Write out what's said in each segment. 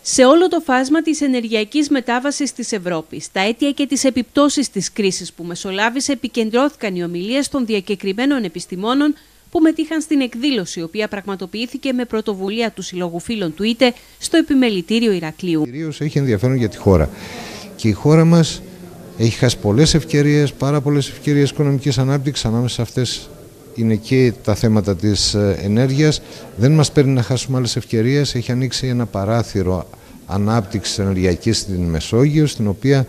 Σε όλο το φάσμα της ενεργειακής μετάβασης της Ευρώπης, τα αίτια και τις επιπτώσεις της κρίσης που μεσολάβησε επικεντρώθηκαν οι ομιλίες των διακεκριμένων επιστημόνων που μετήχαν στην εκδήλωση, η οποία πραγματοποιήθηκε με πρωτοβουλία του Συλλόγου Φίλων του ΙΤΕ στο Επιμελητήριο Ηρακλείου. Κυρίως έχει ενδιαφέρον για τη χώρα. Και η χώρα μας έχει χάσει πολλές ευκαιρίες, πάρα πολλές ευκαιρίες οικονομικής ανάπτυξης. Ανάμεσα σε αυτές είναι και τα θέματα της ενέργειας. Δεν μας παίρνει να χάσουμε άλλες ευκαιρίες. Έχει ανοίξει ένα παράθυρο ανάπτυξης ενεργειακής στην Μεσόγειο, στην οποία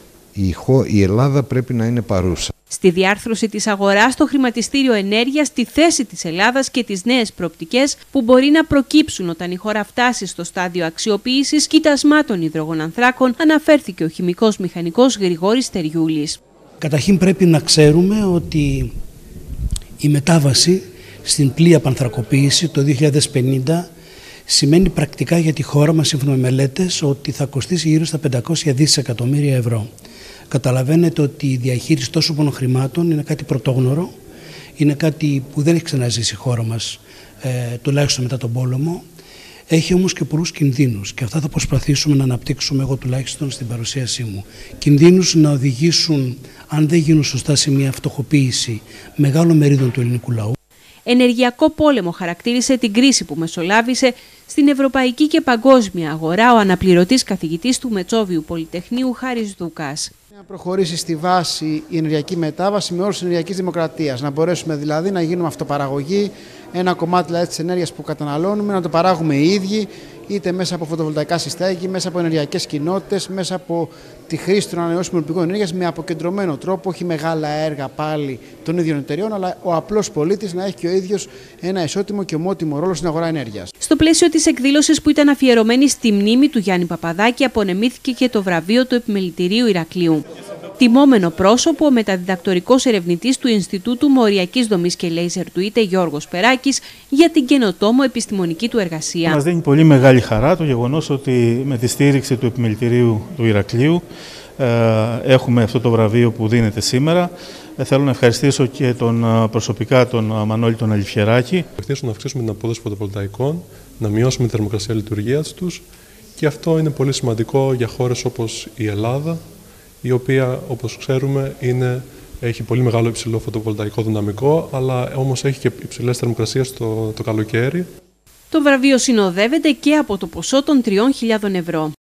η Ελλάδα πρέπει να είναι παρούσα. Στη διάρθρωση της αγοράς, το χρηματιστήριο ενέργειας, στη θέση της Ελλάδας και τις νέες προοπτικές που μπορεί να προκύψουν όταν η χώρα φτάσει στο στάδιο αξιοποίησης κοιτασμάτων υδρογονανθράκων, αναφέρθηκε ο χημικός μηχανικός Γρηγόρης Στεριούλης. Καταρχήν πρέπει να ξέρουμε ότι η μετάβαση στην πλήρη απανθρακοποίηση το 2050 σημαίνει πρακτικά για τη χώρα μας, σύμφωνα με μελέτες, ότι θα κοστίσει γύρω στα 500 δισεκατομμύρια ευρώ. Καταλαβαίνετε ότι η διαχείριση τόσο πολλών χρημάτων είναι κάτι πρωτόγνωρο, είναι κάτι που δεν έχει ξαναζήσει η χώρα μας, τουλάχιστον μετά τον πόλεμο. Έχει όμως και πολλούς κινδύνους και αυτά θα προσπαθήσουμε να αναπτύξουμε, εγώ τουλάχιστον στην παρουσίασή μου. Κινδύνους να οδηγήσουν, αν δεν γίνουν σωστά, σε μια φτωχοποίηση μεγάλων μερίδων του ελληνικού λαού. Ενεργειακό πόλεμο χαρακτήρισε την κρίση που μεσολάβησε στην ευρωπαϊκή και παγκόσμια αγορά ο αναπληρωτής καθηγητής του Μετσόβιου Πολυτεχνείου Χάρης Δούκας. Να προχωρήσει στη βάση η ενεργειακή μετάβαση με όρους της ενεργειακής δημοκρατίας. Να μπορέσουμε δηλαδή να γίνουμε αυτοπαραγωγή, ένα κομμάτι δηλαδή της ενέργειας που καταναλώνουμε, να το παράγουμε οι ίδιοι, είτε μέσα από φωτοβολταϊκά συστέγη, μέσα από ενεργειακές κοινότητες, μέσα από τη χρήση των ανανεώσιμων πηγών ενέργειας με αποκεντρωμένο τρόπο, όχι μεγάλα έργα πάλι των ίδιων εταιριών, αλλά ο απλός πολίτης να έχει και ο ίδιος ένα ισότιμο και ομότιμο ρόλο στην αγορά ενέργειας. Στο πλαίσιο της εκδήλωσης που ήταν αφιερωμένη στη μνήμη του Γιάννη Παπαδάκη, απονεμήθηκε και το βραβείο του Επιμελητηρίου Ηρακλείου. Τιμόμενο πρόσωπο, ο μεταδιδακτορικός ερευνητής του Ινστιτούτου Μοριακής Δομής και Λέιζερ του ΙΤΕ, Γιώργος Περάκης, για την καινοτόμο επιστημονική του εργασία. Μας δίνει πολύ μεγάλη χαρά το γεγονός ότι με τη στήριξη του Επιμελητηρίου του Ηρακλείου έχουμε αυτό το βραβείο που δίνεται σήμερα. Θέλω να ευχαριστήσω και προσωπικά τον Μανώλη τον Αληφιεράκη. Να αυξήσουμε την απόδοση φωτοβολταϊκών, να μειώσουμε τη θερμοκρασία λειτουργίας τους και αυτό είναι πολύ σημαντικό για χώρες όπως η Ελλάδα, η οποία, όπως ξέρουμε, έχει πολύ μεγάλο υψηλό φωτοβολταϊκό δυναμικό, αλλά όμως έχει και υψηλές θερμοκρασίες το καλοκαίρι. Το βραβείο συνοδεύεται και από το ποσό των 3.000 ευρώ.